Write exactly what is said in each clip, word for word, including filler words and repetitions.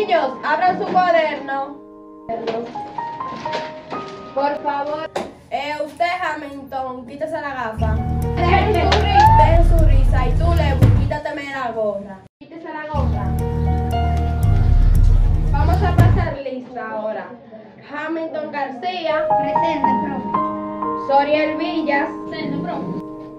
Niños, abran su cuaderno. Por favor. Eh, usted, Hamilton, quítese la gafa. Dejen su, risa, dejen su risa. Y tú, Lebu, quítateme la gorra. Quítese la gorra. Vamos a pasar lista ahora. Hamilton García. Presente, profe. Soriel Villas. Presente, profe.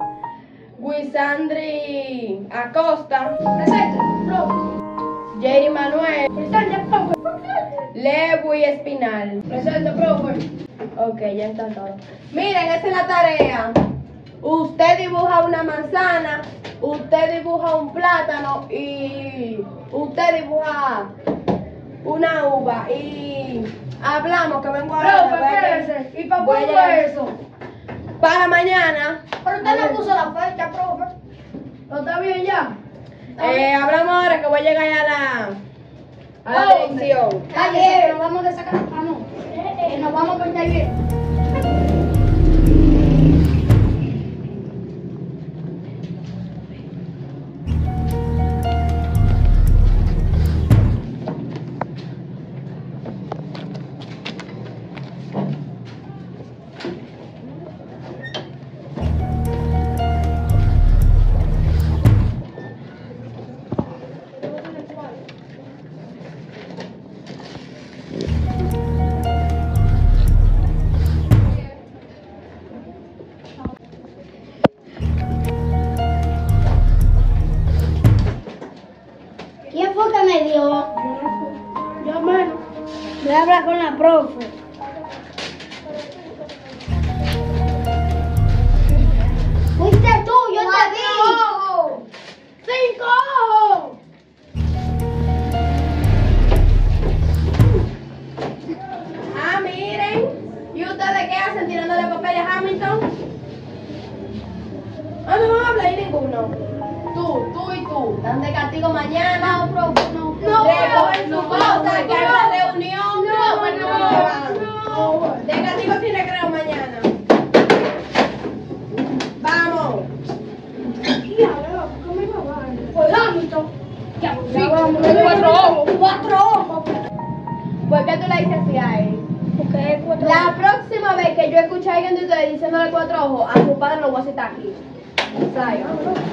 Guisandri Acosta. Presente, profe. Jerry Manuel. Presente, profe. Lebu y Espinal. Presente, profe. Ok, ya está todo. Miren, esa es la tarea. Usted dibuja una manzana, usted dibuja un plátano y usted dibuja una uva. Y hablamos que vengo ahora. Profe, espérese. ¿Y para voy a cuándo llegar- es eso? Para mañana. Pero usted no puso la fecha, profe. ¿No está bien ya? Eh, hablamos ahora que voy a llegar a la, a la ¿A dónde? dirección. Cállese, que nos vamos de sacar. Ah, no. Que nos vamos por taller. ¿Quién fue que me dio? Yo, mano. Voy a hablar con la profe. Fuiste tú, yo te vi. Ojos. ¡Cinco ojos! Ah, miren. ¿Y ustedes qué hacen tirándole papel a Hamilton? Ah, no van a hablar ninguno. Tú, tú y tú. Dan de castigo mañana. No, profe, no. No, recogen su cosa, que hay una reunión. No, no, no. no. De castigo sin recreo mañana. Vamos. Pues Hamilton. Ya, Ya vamos. Cuatro ojos. Cuatro ojos. ¿Por qué tú le dices así a él? Porque es cuatro La ojos. próxima vez que yo escuche a alguien de ustedes diciéndole cuatro ojos, a su padre lo voy a citar aquí. Ensayo.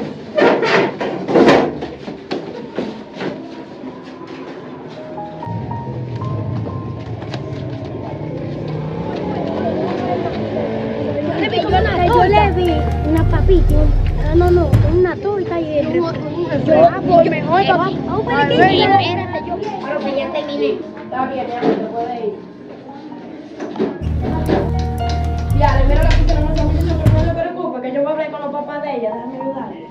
Yo le vi una papita, ah, no, no, una torta y el yo, ah, pues mejor papi. Vamos para que espérate, yo, pero que ya terminé. Está bien, mi amor, te puede ir. Ya, mira la pizza, no se mucho, pero no le preocupe, que yo voy a hablar con los papás de ella, déjame ayudarle.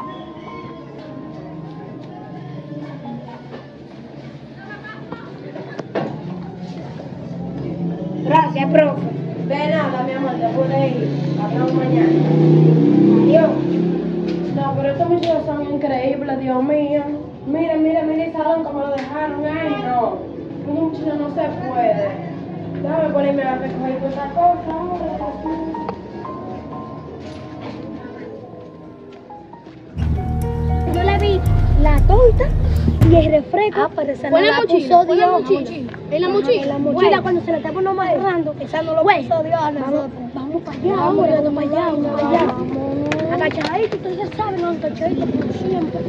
Gracias, profe. De nada, mi amor, te puede ir. Hablamos mañana. Adiós. No, pero estos muchachos son increíbles, Dios mío. Miren, miren, miren el salón como lo dejaron. Ay, no. Un muchacho no se puede. Déjame ponerme a recoger toda esta cosa ahora. Yo le vi la torta y el refresco. Ah, pero esa no la puso Dios. ¿En la mochila? En la mochila cuando se la estaba uno amarrando. Esa no lo puso Dios a nosotros. Vamos para allá, vamos, vamos para allá, vamos para allá. Agachadito, ustedes saben, los agachaditos como siempre.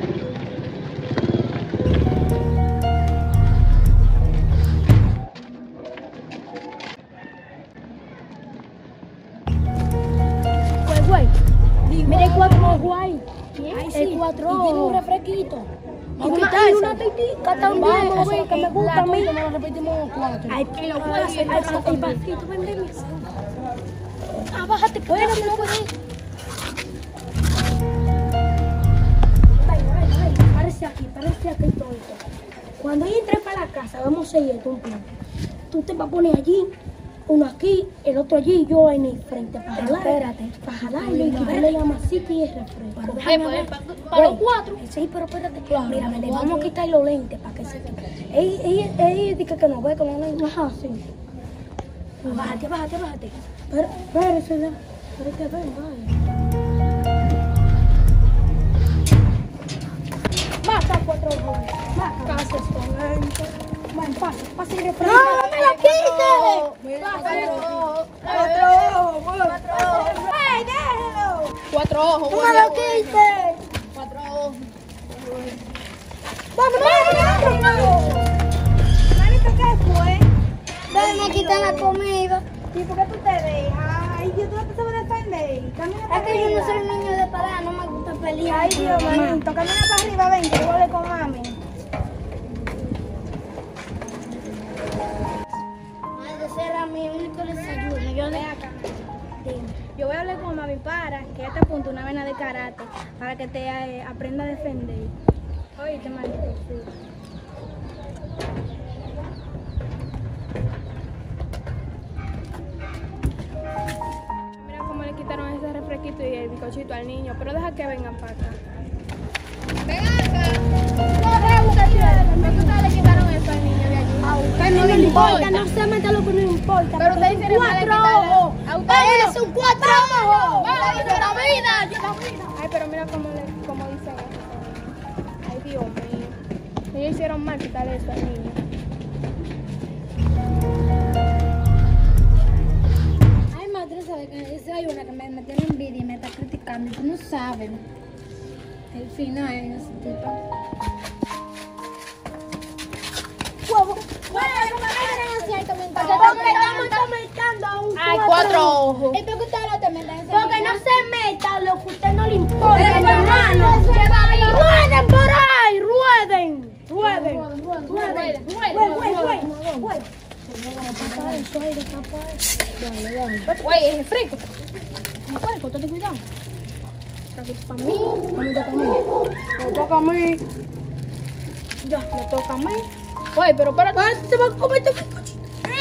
Pues, güey, mire cuatro ojos ahí. El cuatro ojos. Tiene un refresquito. Y una, y una titica también, eso es lo que me gusta a mí. No lo repetimos cuatro. Ay, que lo puedo hacer, el vasito, vendeme. Ah, bájate, espérate, no puedes. Ay, ay, ay, parece aquí, parece aquí todo esto. Cuando yo entre para la casa, vamos a ir esto un plan. Tú te vas a poner allí, uno aquí, el otro allí, yo en el frente para jalar. Espérate, para jalarle y quitarle la masita y el refresco. Déjame ver. Para los cuatro. Sí, pero espérate, mira, le vamos a quitar los lentes para que se quite. Ella, ella, ella dice que no ve, que no ve. Ajá, sí. Bájate, bájate, bájate. Pero, espérate, ya. Espérate, ven, vaya. Baja cuatro ojos. Baja. Casas con lentes. Ven, pa. ojos. Cuatro ojos. Cuatro ojos, cuatro ojos. ¡Ey, déjelo! Cuatro ojos. ¡No güey. me lo quites! Cuatro ojos. ¡Vamos, vamos, vamos! Manito, ¿qué fue? Ven, me quitan la comida. ¿Y por qué tú te dejas? Ay, Dios, tú no te sabes defender. Camina para Es que yo no arriba. soy niño de pelea, no me gusta pelear. Ay, Dios, manito, camina para arriba, ven, que yo hable con mami. Ay, ese era mi único desayuno. Yo de acá. Yo voy a hablar con mami para que ella te apunte una vena de karate para que te eh, aprenda a defender. Oíste, manito, sí. Mira cómo le quitaron ese refresquito y el bizcochito al niño, pero deja que vengan para acá. Ven acá. ¿Por qué ustedes le quitaron eso al niño de allí? A usted no le importa, no se meta lo que no le importa. Pero ustedes hicieron mal en quitarle. A ustedes son cuatro ojos. ¡Vamos, la vida! ¡La vida! Ay, pero mira cómo, le, cómo dicen eso. Ay, Dios mío. Ellos hicieron mal quitarle eso al niño. Ay, madre, ¿sabes que esa hay una que me, me tiene envidia y me está criticando? Y tú no sabes el final de ese tipo. ¡Huevo! Porque estamos aumentando a un Ay, cuatro ojos. ¿Y por qué ustedes no te meten en ese Porque no se meta lo que a usted no le importa, Pero, hermano. pero, ¡Rueden por ahí! ¡Rueden! ¡Rueden! Rueden, ¡Rueden! rueden, ¡Rueden! ¡Rueden! Güey, es frito. Póntate cuidado. Para mí, me toca a mí. Me toca a mí. Ya, me toca a mí. Güey, pero para Ahora te va a comer tu bizcochito.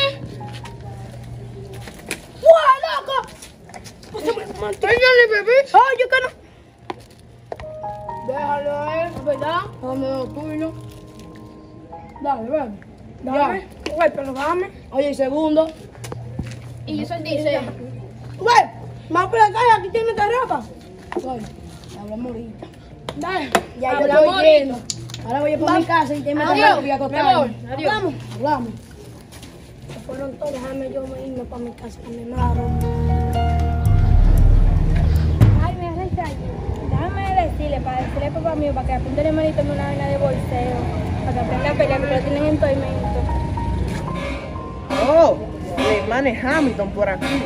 ¡Guau, loco! Enséñale, bebé. Oye, que no. Déjalo a él. ¿Verdad? Dame lo tuyo. Dale, ven. Dame. Güey, pero dame. Oye, y segundo. Y eso dice. Güey, vamos por acá y aquí tiene carapa. Güey, hablamos ahorita. Dale. Ya yo Hablamos estoy lleno. Ahora voy a por mi casa y te meto Adiós, voy a me acostarme. voy. Adiós. Hablamos. Hablamos. Se fueron todos, déjame yo irme para mi casa con mi madre. Ay, me hace extraño. Déjame decirle, para decirle a papá mío, para que apunte el manito en una vaina de bolseo, para que aprenda a pelear, porque lo tienen en tormento. Oh, el hermano es Hamilton por aquí.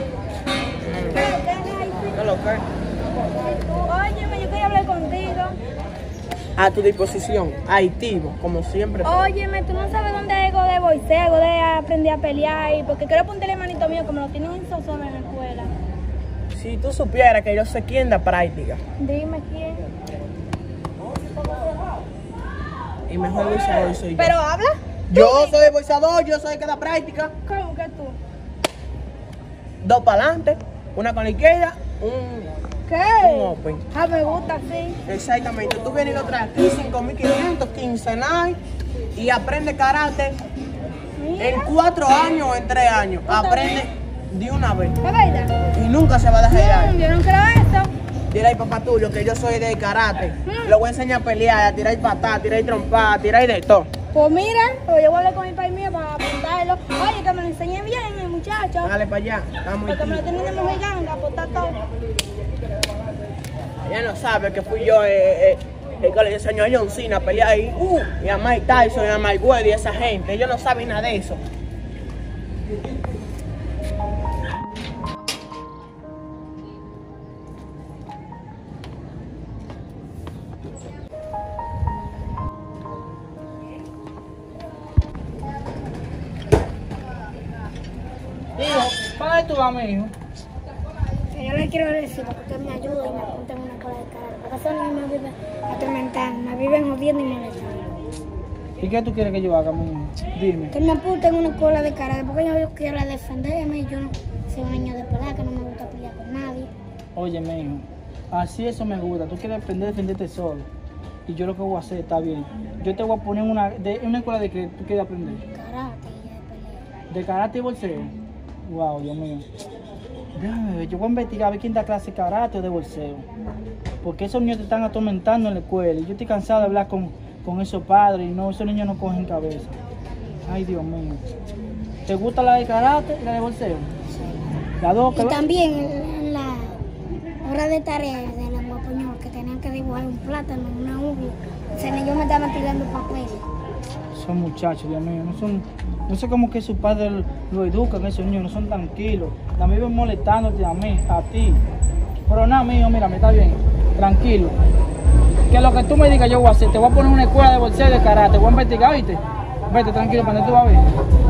No lo creo. Óyeme, yo quería hablar contigo. A tu disposición, activo, como siempre. Óyeme, tú no sabes dónde hay algo de bolseo, algo de aprender a pelear, y porque quiero apuntar el manito mío, como lo tienen en zozobra en la escuela. Si tú supieras que yo sé quién da práctica, Dime quién. y mejor boxeador soy yo. Pero habla. Yo soy boxeador, yo soy el que da práctica. ¿Cómo que tú? Dos para adelante, una con la izquierda, un, ¿Qué? un open. Ah, me gusta, sí. Exactamente, tú vienes y lo traes aquí, cinco mil quinientos, quincenal, y aprende karate en cuatro años o en tres años. Aprende de una vez. ¿Es verdad? Y nunca se va a dejar No, ya. yo no creo eso. Dile ahí, papá tuyo, que yo soy de karate. Le voy a enseñar a pelear, a tirar patada, a tirar trompada, a tirar de todo. Pues mira, pues yo voy a hablar con mi país mío para apuntarlo. Oye, que me lo enseñe bien el muchacho. Dale para allá, estamos Porque me lo aquí. tienen de mujer ganga, pues está todo. Ella no sabe que fui yo eh, eh, el que le enseñó a John Cena a pelear ahí. Uh, y a Mike Tyson y a Mike Wade y esa gente. Ellos no saben nada de eso. Hijo, ¿para qué tú vas, mi hijo? Yo le quiero decir porque usted me ayuda y me apunta en una cola de cara. Porque esos niños me viven atormentando, me viven jodiendo y molestando. ¿Y qué tú quieres que yo haga, mi hijo? Dime. Que me apunte en una cola de cara, porque yo quiero defenderme. Yo no soy un niño de pelea, que no me gusta pelear con nadie. Oye, mi hijo, así eso me gusta. Tú quieres aprender a defenderte solo. Y yo lo que voy a hacer está bien. Yo te voy a poner en una, de, en una escuela de que tú quieres aprender. Karate y de pelea. ¿De karate y bolseo? Wow, Dios mío. Déjame ver, yo voy a investigar a ver quién da clase de karate o de bolseo. Porque esos niños te están atormentando en la escuela. Y yo estoy cansado de hablar con, con esos padres y no, esos niños no cogen cabeza. Ay, Dios mío. ¿Te gusta la de karate y la de boxeo? Las dos que Y va- también en la hora de tarea de lengua española que tenían que dibujar un plátano, una uva. O sea, ellos me estaban tirando papeles. Son muchachos, Dios mío, no son, no sé cómo que sus padres lo educan, esos niños no son tranquilos. La viven molestándote a mí, a ti. Pero nada, mío, mira, me está bien, tranquilo. Que lo que tú me digas yo voy a hacer, te voy a poner una escuela de boxeo y de karate, voy a investigar, ¿viste? Vete, tranquilo, para tú vas a ver.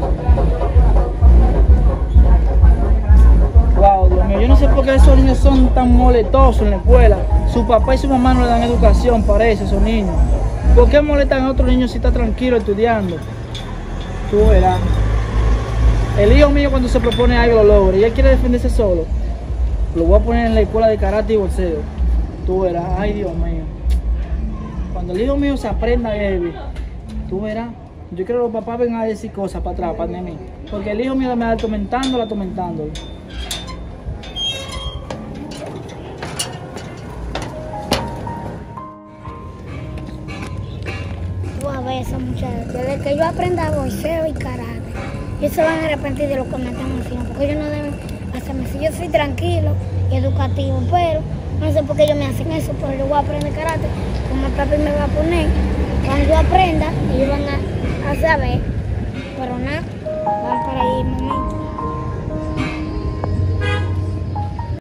Wow, Dios mío, yo no sé por qué esos niños son tan molestosos en la escuela. Su papá y su mamá no le dan educación, parece, esos niños. ¿Por qué molestan a otros niños si está tranquilo estudiando? Tú verás. El hijo mío cuando se propone algo lo logra y él quiere defenderse solo. Lo voy a poner en la escuela de karate y boxeo. Tú verás, ay Dios mío. Cuando el hijo mío se aprenda heavy, tú verás. Yo creo que los papás vengan a decir cosas para atrás, para mí. Porque el hijo mío me va atormentándolo, atormentándolo. Tú a ver esos muchachos, desde que yo aprenda boxeo y karate, ellos se van a arrepentir de lo que me están haciendo, porque ellos no deben hacerme así. Yo soy tranquilo y educativo, pero no sé por qué ellos me hacen eso, pero yo voy a aprender karate, como el papi me va a poner. Cuando yo aprenda, ellos van a, a saber, pero nada, van para ahí, momento.